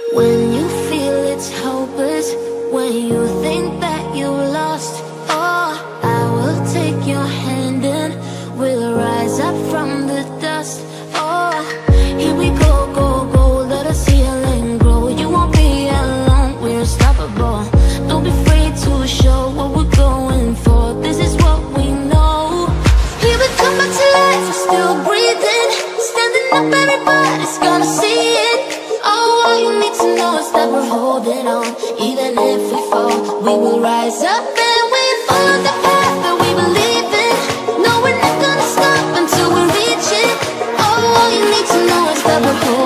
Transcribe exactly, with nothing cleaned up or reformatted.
When you feel it's hopeless, when you think that you lost, oh, I will take your hand and we'll rise up from the dust. Oh, here we go, go, go, let us heal and grow. You won't be alone, we're unstoppable. Don't be afraid to show what we're going for. This is what we know. Here we come back to life, we're still breathing. Standing up, everybody's gonna see it. Oh, all you need to know is that we're holding on. Even if we fall, we will rise up and we follow the path that we believe in. No, we're not gonna stop until we reach it. Oh, all you need to know is that we're holding on.